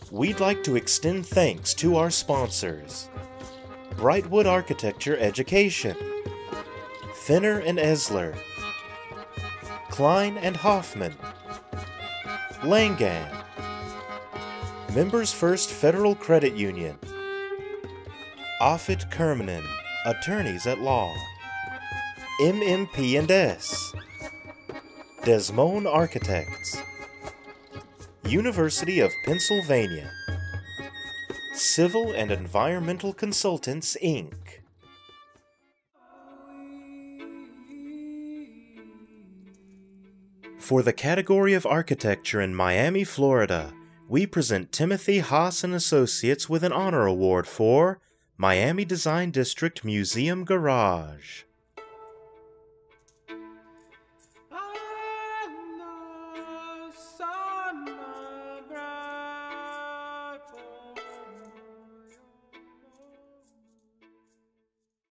We'd like to extend thanks to our sponsors: Brightwood Architecture Education, Finner and Esler, Klein and Hoffman, Langan, Members First Federal Credit Union, Offit Kermanen, Attorneys at Law, MMP&S, Desmone Architects, University of Pennsylvania, Civil and Environmental Consultants, Inc. For the category of architecture in Miami, Florida, we present Timothy Haahs and Associates with an honor award for Miami Design District Museum Garage.